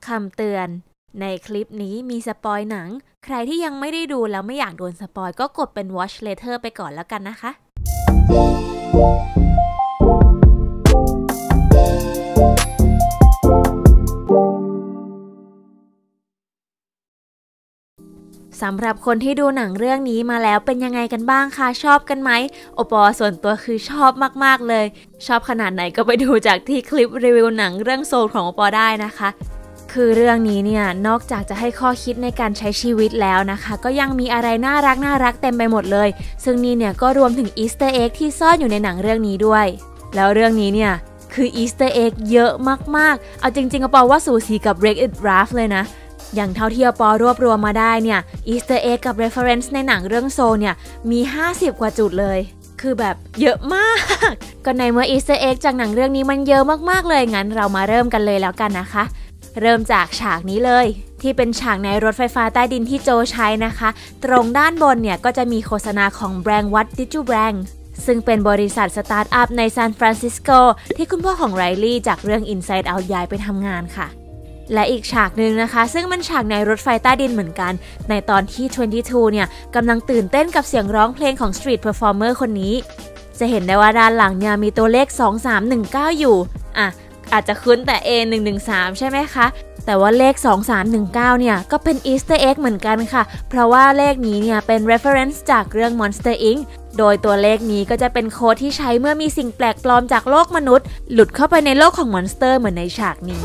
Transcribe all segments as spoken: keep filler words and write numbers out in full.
คำเตือนในคลิปนี้มีสปอยหนังใครที่ยังไม่ได้ดูแล้วไม่อยากโดนสปอยก็กดเป็น watch later ไปก่อนแล้วกันนะคะสำหรับคนที่ดูหนังเรื่องนี้มาแล้วเป็นยังไงกันบ้างคะชอบกันไหมโอปอส่วนตัวคือชอบมากๆเลยชอบขนาดไหนก็ไปดูจากที่คลิปรีวิวหนังเรื่องโซลของโอปอได้นะคะคือเรื่องนี้เนี่ยนอกจากจะให้ข้อคิดในการใช้ชีวิตแล้วนะคะก็ยังมีอะไรน่ารักน่ารักเต็มไปหมดเลยซึ่งนี่เนี่ยก็รวมถึงอีสเตอร์เอ็กที่ซ่อนอยู่ในหนังเรื่องนี้ด้วยแล้วเรื่องนี้เนี่ยคืออีสเตอร์เอ็กเยอะมากๆเอาจริงๆโอปอว่าสูสีกับ Wreck-It Ralph เลยนะอย่างเท่าที่ปอรวบรวมมาได้เนี่ยอีสเตอร์เอ็กกับ reference ในหนังเรื่องโซลเนี่ยมีห้าสิบกว่าจุดเลยคือแบบเยอะมากก็ในเมื่ออีสเตอร์เอ็กจากหนังเรื่องนี้มันเยอะมากๆเลยงั้นเรามาเริ่มกันเลยแล้วกันนะคะเริ่มจากฉากนี้เลยที่เป็นฉากในรถไฟฟ้าใต้ดินที่โจใช้นะคะตรงด้านบนเนี่ยก็จะมีโฆษณาของแบรนด์ What Did You Bring ซึ่งเป็นบริษัทสตาร์ทอัพในซานฟรานซิสโกที่คุณพ่อของไรลี่จากเรื่อง Inside Out ย้ายไปทำงานค่ะและอีกฉากหนึ่งนะคะซึ่งมันฉากในรถไฟใต้ดินเหมือนกันในตอนที่ยี่สิบสองเนี่ยกำลังตื่นเต้นกับเสียงร้องเพลงของ Street Performer คนนี้จะเห็นได้ว่าด้านหลังเนี่ยมีตัวเลขสองสามหนึ่งเก้าอยู่อ่ะอาจจะคุ้นแต่ เอ หนึ่งหนึ่งสาม ใช่ไหมคะแต่ว่าเลขสองสามหนึ่งเก้าเนี่ยก็เป็น Easter Egg เหมือนกันค่ะเพราะว่าเลขนี้เนี่ยเป็น reference จากเรื่อง Monster อิงค์ โดยตัวเลขนี้ก็จะเป็นโค้ดที่ใช้เมื่อมีสิ่งแปลกปลอมจากโลกมนุษย์หลุดเข้าไปในโลกของมอนสเตอร์เหมือนในฉากนี้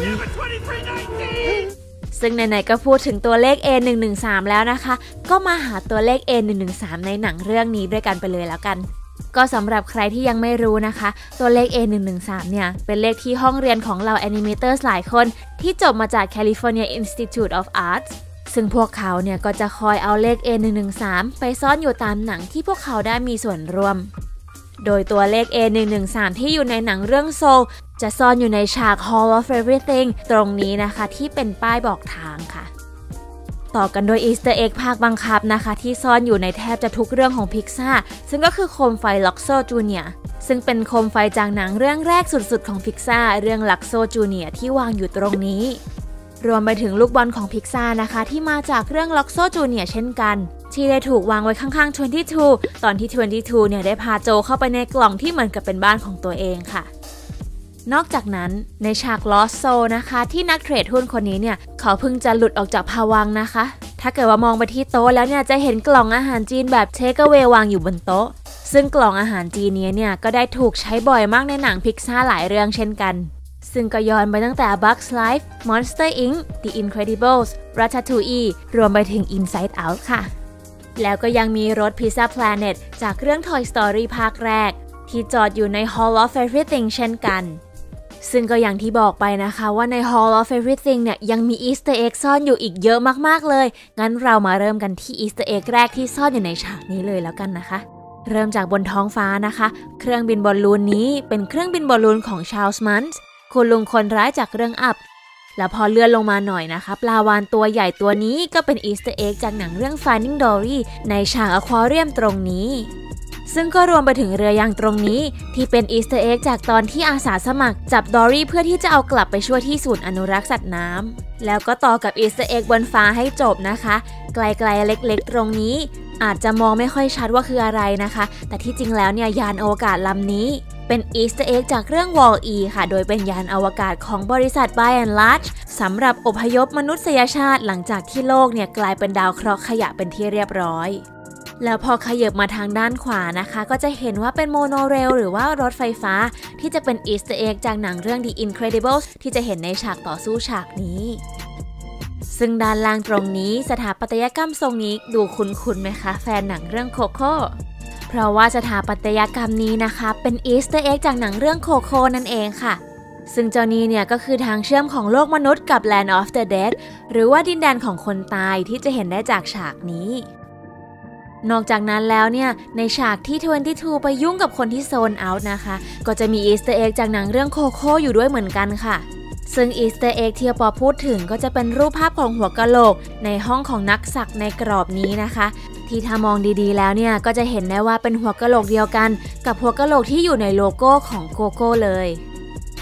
ซึ่งไหนๆก็พูดถึงตัวเลข เอ หนึ่งหนึ่งสาม แล้วนะคะก็มาหาตัวเลข เอ หนึ่งหนึ่งสาม ในหนังเรื่องนี้ด้วยกันไปเลยแล้วกันก็สำหรับใครที่ยังไม่รู้นะคะตัวเลข เอ หนึ่งหนึ่งสาม เนี่ยเป็นเลขที่ห้องเรียนของเราแอนิเมเตอร์หลายคนที่จบมาจาก California Institute of Arts ซึ่งพวกเขาเนี่ยก็จะคอยเอาเลข เอ หนึ่งหนึ่งสาม ไปซ่อนอยู่ตามหนังที่พวกเขาได้มีส่วนร่วมโดยตัวเลข เอ หนึ่งหนึ่งสาม ที่อยู่ในหนังเรื่องโซลจะซ่อนอยู่ในฉาก Hall of Everything ตรงนี้นะคะที่เป็นป้ายบอกทางค่ะต่อกันโดย Easter Egg ภาคบังคับนะคะที่ซ่อนอยู่ในแทบจะทุกเรื่องของ Pixar ซึ่งก็คือโคมไฟ Luxo Junior ซึ่งเป็นโคมไฟจากหนังเรื่องแรกสุดๆของ Pixar เรื่อง Luxo Junior ที่วางอยู่ตรงนี้รวมไปถึงลูกบอลของ Pixar นะคะที่มาจากเรื่อง Luxo Junior เช่นกันที่ได้ถูกวางไว้ข้างๆยี่สิบสองตอนที่ยี่สิบสองเนี่ยได้พาโจเข้าไปในกล่องที่เหมือนกับเป็นบ้านของตัวเองค่ะนอกจากนั้นในฉาก Lost Soul นะคะที่นักเทรดหุ้นคนนี้เนี่ยเขาเพิ่งจะหลุดออกจากภวังค์นะคะถ้าเกิดว่ามองไปที่โต๊ะแล้วเนี่ยจะเห็นกล่องอาหารจีนแบบ Take Away วางอยู่บนโต๊ะซึ่งกล่องอาหารจีนนี้เนี่ยก็ได้ถูกใช้บ่อยมากในหนัง Pixar หลายเรื่องเช่นกันซึ่งก็ย้อนไปตั้งแต่ Bugs Life Monster อิงค์ The Incredibles Ratatouille รวมไปถึง Inside Out ค่ะแล้วก็ยังมีรถ Pizza Planet จากเรื่อง Toy Story ภาคแรกที่จอดอยู่ใน Hall of Everything เช่นกันซึ่งก็อย่างที่บอกไปนะคะว่าใน Hall of Everything เนี่ยยังมี Easter Egg ซ่อนอยู่อีกเยอะมากๆเลยงั้นเรามาเริ่มกันที่ Easter Egg แรกที่ซ่อนอยู่ในฉากนี้เลยแล้วกันนะคะเริ่มจากบนท้องฟ้านะคะเครื่องบินบอลลูนนี้เป็นเครื่องบินบอลลูนของชาร์ลส์ มันส์คุณลุงคนร้ายจากเรื่องอัพแล้วพอเลื่อนลงมาหน่อยนะคะปลาวาฬตัวใหญ่ตัวนี้ก็เป็น Easter Egg จากหนังเรื่อง Finding Dory ในฉากอควาเรียมตรงนี้ซึ่งก็รวมไปถึงเรือยางตรงนี้ที่เป็นอีสเตอร์เอ็กจากตอนที่อาสาสมัครจับดอรี่เพื่อที่จะเอากลับไปช่วยที่ศูนย์อนุรักษ์สัตว์น้ำแล้วก็ต่อกับอีสเตอร์เอ็กบนฟ้าให้จบนะคะไกลๆเล็กๆตรงนี้อาจจะมองไม่ค่อยชัดว่าคืออะไรนะคะแต่ที่จริงแล้วเนี่ยยานอวกาศลำนี้เป็นอีสเตอร์เอ็กจากเรื่อง Wall-E ค่ะโดยเป็นยานอวกาศของบริษัท By and Large สำหรับอพยพมนุษยชาติหลังจากที่โลกเนี่ยกลายเป็นดาวเคราะห์ขยะเป็นที่เรียบร้อยแล้วพอขยับมาทางด้านขวานะคะก็จะเห็นว่าเป็นโมโนเรลหรือว่ารถไฟฟ้าที่จะเป็นอีสเตอร์เอ็กจากหนังเรื่อง The Incredibles ที่จะเห็นในฉากต่อสู้ฉากนี้ซึ่งด้านล่างตรงนี้สถาปัตยกรรมทรงนี้ดูคุ้นๆไหมคะแฟนหนังเรื่องโคโค่เพราะว่าสถาปัตยกรรมนี้นะคะเป็นอีสเตอร์เอ็กจากหนังเรื่องโคโค่นั่นเองค่ะซึ่งเจ้านี้เนี่ยก็คือทางเชื่อมของโลกมนุษย์กับ Land of the Dead หรือว่าดินแดนของคนตายที่จะเห็นได้จากฉากนี้นอกจากนั้นแล้วเนี่ยในฉากที่ยี่สิบสองไปยุ่งกับคนที่โซนเอาท์นะคะก็จะมีอีสเตอร์เอ็กจากหนังเรื่องโคโค่อยู่ด้วยเหมือนกันค่ะซึ่งอีสเตอร์เอ็กที่ปอพูดถึงก็จะเป็นรูปภาพของหัวกะโหลกในห้องของนักสักในกรอบนี้นะคะที่ถ้ามองดีๆแล้วเนี่ยก็จะเห็นได้ว่าเป็นหัวกะโหลกเดียวกันกับหัวกะโหลกที่อยู่ในโลโก้ของโกโก้เลยท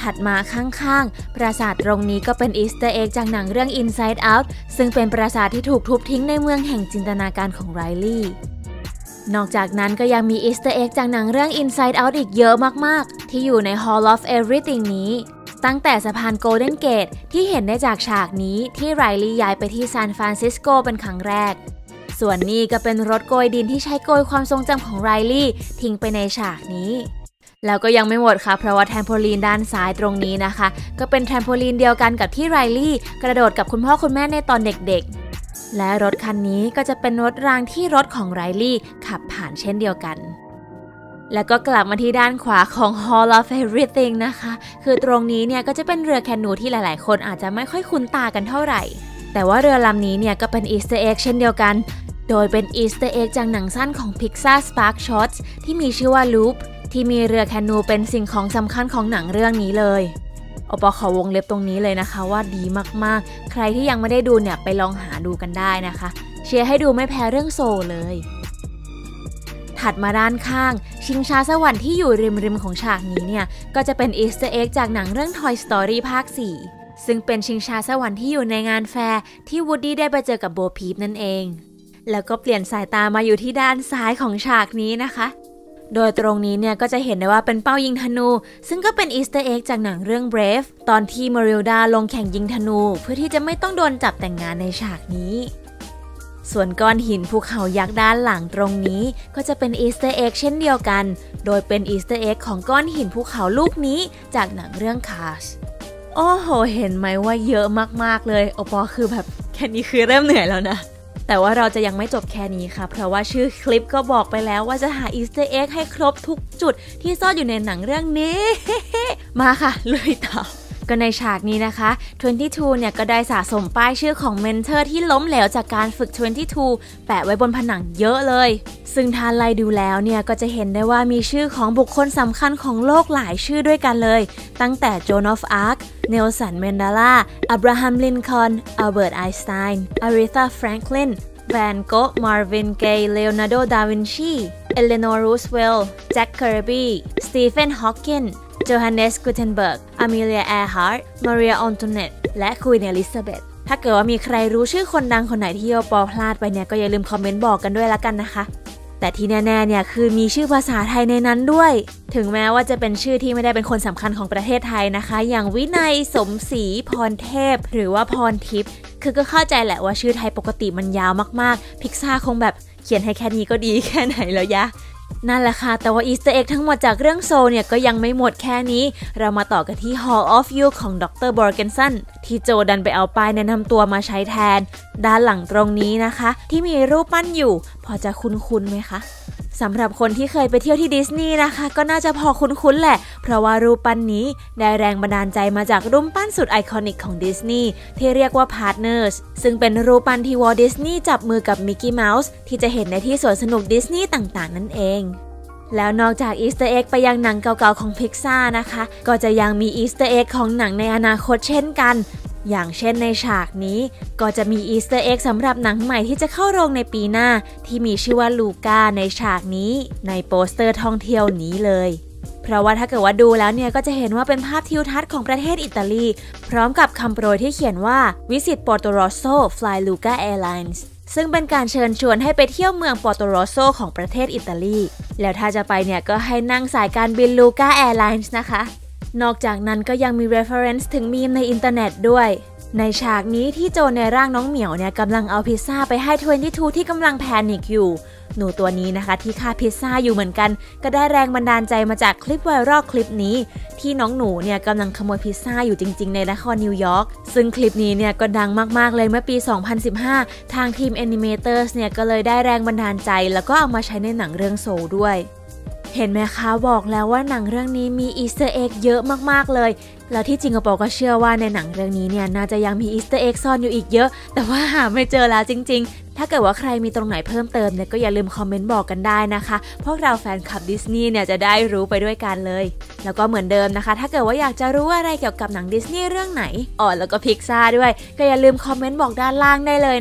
ถัดมาข้างๆปราสาทตรงนี้ก็เป็นอีสเตอร์เอ็กจากหนังเรื่อง Inside Out ซึ่งเป็นปราสาทที่ถูกทุบทิ้งในเมืองแห่งจินตนาการของไรลี่นอกจากนั้นก็ยังมีอีสเตอร์เอ็กจากหนังเรื่อง Inside Out อีกเยอะมากๆที่อยู่ใน Hall of Everything นี้ตั้งแต่สะพาน Golden Gate ที่เห็นได้จากฉากนี้ที่ไรลี่ย้ายไปที่ซานฟรานซิสโกเป็นครั้งแรกส่วนนี้ก็เป็นรถโกยดินที่ใช้โกยความทรงจำของไรลี่ทิ้งไปในฉากนี้แล้วก็ยังไม่หมดค่ะเพราะว่าแทมโพลีนด้านซ้ายตรงนี้นะคะก็เป็นแทมโพลีนเดียวกันกับที่ไรลี่กระโดดกับคุณพ่อคุณแม่ในตอนเด็กๆและรถคันนี้ก็จะเป็นรถรางที่รถของไรลี่ขับผ่านเช่นเดียวกันแล้วก็กลับมาที่ด้านขวาของ Hall of Everything นะคะคือตรงนี้เนี่ยก็จะเป็นเรือแคนูที่หลายๆคนอาจจะไม่ค่อยคุ้นตากันเท่าไหร่แต่ว่าเรือลำนี้เนี่ยก็เป็นอีสเตอร์เอ็กเช่นเดียวกันโดยเป็นอีสเตอร์เอ็กจากหนังสั้นของ Pixar Spark Shots ที่มีชื่อว่า Loop ที่มีเรือแคนูเป็นสิ่งของสำคัญของหนังเรื่องนี้เลยโอปอขอวงเล็บตรงนี้เลยนะคะว่าดีมากๆใครที่ยังไม่ได้ดูเนี่ยไปลองหาดูกันได้นะคะเชียร์ให้ดูไม่แพ้เรื่องโซเลยถัดมาด้านข้างชิงช้าสวรรค์ที่อยู่ริมๆของฉากนี้เนี่ยก็จะเป็นอีสเตอร์เอ็กจากหนังเรื่อง Toy Story ภาค สี่ซึ่งเป็นชิงช้าสวรรค์ที่อยู่ในงานแฟร์ที่วูดดี้ได้ไปเจอกับโบพีปนั่นเองแล้วก็เปลี่ยนสายตามาอยู่ที่ด้านซ้ายของฉากนี้นะคะโดยตรงนี้เนี่ยก็จะเห็นได้ว่าเป็นเป้ายิงธนูซึ่งก็เป็นอีสเตอร์เอ็กจากหนังเรื่อง Brave ตอนที่มาริลดาลงแข่งยิงธนูเพื่อที่จะไม่ต้องโดนจับแต่งงานในฉากนี้ส่วนก้อนหินภูเขายักษ์ด้านหลังตรงนี้ก็จะเป็นอีสเตอร์เอ็กเช่นเดียวกันโดยเป็นอีสเตอร์เอ็กของก้อนหินภูเขาลูกนี้จากหนังเรื่อง Cars โอ้โหเห็นไหมว่าเยอะมากๆเลยโอปอคือแบบแค่นี้คือเริ่มเหนื่อยแล้วนะแต่ว่าเราจะยังไม่จบแค่นี้ค่ะเพราะว่าชื่อคลิปก็บอกไปแล้วว่าจะหาอีสเตอร์เอ็กให้ครบทุกจุดที่ซ่อนอยู่ในหนังเรื่องนี้ มาค่ะลุยต่อก็ในฉากนี้นะคะยี่สิบสองเนี่ยก็ได้สะสมป้ายชื่อของเมนเทอร์ที่ล้มเหลวจากการฝึกยี่สิบสองแปะไว้บนผนังเยอะเลยซึ่งถ้าไล่ดูแล้วเนี่ยก็จะเห็นได้ว่ามีชื่อของบุคคลสำคัญของโลกหลายชื่อด้วยกันเลยตั้งแต่โจนอฟอาร์คเนลสันแมนเดลาอับราฮัมลินคอล์นอัลเบิร์ตไอน์สไตน์อาริธาแฟรงคลินแวนโกะมาร์วินเกย์เลโอนาร์โดดาวินชีเอเลโนรูสเวลล์แจ็คเคอร์บี้สตีเฟนฮอว์กินโจฮันเนส กูเทนเบิร์ก อเมเลีย แอร์ฮาร์ต มาเรีย ออนโตเนต และควีน อลิซาเบธ ถ้าเกิดว่ามีใครรู้ชื่อคนดังคนไหนที่โอปอพลาดไปเนี่ยก็อย่าลืมคอมเมนต์บอกกันด้วยละกันนะคะแต่ที่แน่ๆเนี่ยคือมีชื่อภาษาไทยในนั้นด้วยถึงแม้ว่าจะเป็นชื่อที่ไม่ได้เป็นคนสำคัญของประเทศไทยนะคะอย่างวินัย สมศรี พรเทพหรือว่าพรทิพย์คือก็เข้าใจแหละว่าชื่อไทยปกติมันยาวมากๆพิกซ่าคงแบบเขียนให้แค่นี้ก็ดีแค่ไหนแล้วยะนั่นแหละค่ะแต่ว่าอีสเตอร์เอ็กทั้งหมดจากเรื่องโซเนี่ยก็ยังไม่หมดแค่นี้เรามาต่อกันที่ Hall of Youth ของดร. บอร์เกนสันที่โจดันไปเอาป้ายแนะนำตัวมาใช้แทนด้านหลังตรงนี้นะคะที่มีรูปปั้นอยู่พอจะคุ้นๆไหมคะสำหรับคนที่เคยไปเที่ยวที่ดิสนีย์นะคะก็น่าจะพอคุ้นๆแหละเพราะว่ารูปปั้นนี้ได้แรงบันดาลใจมาจากรูปปั้นสุดไอคอนิกของดิสนีย์ที่เรียกว่า Partners ซึ่งเป็นรูปปั้นที่วอลต์ดิสนีย์จับมือกับมิกกี้เมาส์ที่จะเห็นในที่สวนสนุกดิสนีย์ต่างๆนั่นเองแล้วนอกจากอีสเตอร์เอ็กไปยังหนังเก่าๆของ Pixar นะคะก็จะยังมีอีสเตอร์เอ็กของหนังในอนาคตเช่นกันอย่างเช่นในฉากนี้ก็จะมีอีสเตอร์เอ็กสำหรับหนังใหม่ที่จะเข้าโรงในปีหน้าที่มีชื่อว่าลูก้าในฉากนี้ในโปสเตอร์ท่องเที่ยวนี้เลยเพราะว่าถ้าเกิดว่าดูแล้วเนี่ยก็จะเห็นว่าเป็นภาพทิวทัศน์ของประเทศอิตาลีพร้อมกับคำโปรยที่เขียนว่า Visit Porto Rosso Fly Luca Airlines ซึ่งเป็นการเชิญชวนให้ไปเที่ยวเมืองปอร์โตโรโซของประเทศอิตาลีแล้วถ้าจะไปเนี่ยก็ให้นั่งสายการบิน Luca Airlines นะคะนอกจากนั้นก็ยังมี reference ถึงมีมในอินเทอร์เน็ตด้วยในฉากนี้ที่โจในร่างน้องเหมียวเนี่ยกำลังเอาพิซซ่าไปให้ยี่สิบสองที่กำลังแพนิคอยู่หนูตัวนี้นะคะที่ฆ่าพิซซ่าอยู่เหมือนกันก็ได้แรงบันดาลใจมาจากคลิปไวรัลคลิปนี้ที่น้องหนูเนี่ยกำลังขโมยพิซซ่าอยู่จริงๆในนครนิวยอร์กซึ่งคลิปนี้เนี่ยก็ดังมากๆเลยเมื่อปีสองพันสิบห้าทางทีม Animators เนี่ยก็เลยได้แรงบันดาลใจแล้วก็เอามาใช้ในหนังเรื่องโซลด้วยเห็นไหมคะบอกแล้วว่าหนังเรื่องนี้มีอีสเตอร์เอ็กเยอะมากๆเลยแล้วที่จริงอปอก็เชื่อว่าในหนังเรื่องนี้เนี่ยน่าจะยังมีอีสเตอร์เอ็กซ่อนอยู่อีกเยอะแต่ว่าหาไม่เจอแล้วจริงๆถ้าเกิดว่าใครมีตรงไหนเพิ่มเติมเนี่ยก็อย่าลืมคอมเมนต์บอกกันได้นะคะพวกเราแฟนคลับดิสนีย์เนี่ยจะได้รู้ไปด้วยกันเลยแล้วก็เหมือนเดิมนะคะถ้าเกิดว่าอยากจะรู้อะไรเกี่ยวกับหนังดิสนีย์เรื่องไหนอ๋อแล้วก็พิกซ่าด้วยก็อย่าลืมคอมเมนต์บอกด้านล่างได้เลยนะคะ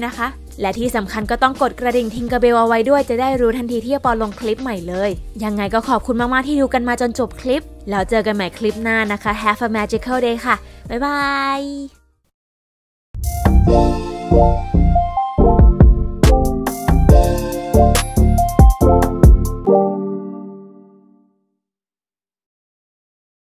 และที่สำคัญก็ต้องกดกระดิ่งทิงเกอร์เบลเอาไว้ด้วยจะได้รู้ทันทีที่ปอลงคลิปใหม่เลยยังไงก็ขอบคุณมากๆที่ดูกันมาจนจบคลิปแล้วเจอกันใหม่คลิปหน้านะคะ Have a magical day ค่ะบ๊ายบาย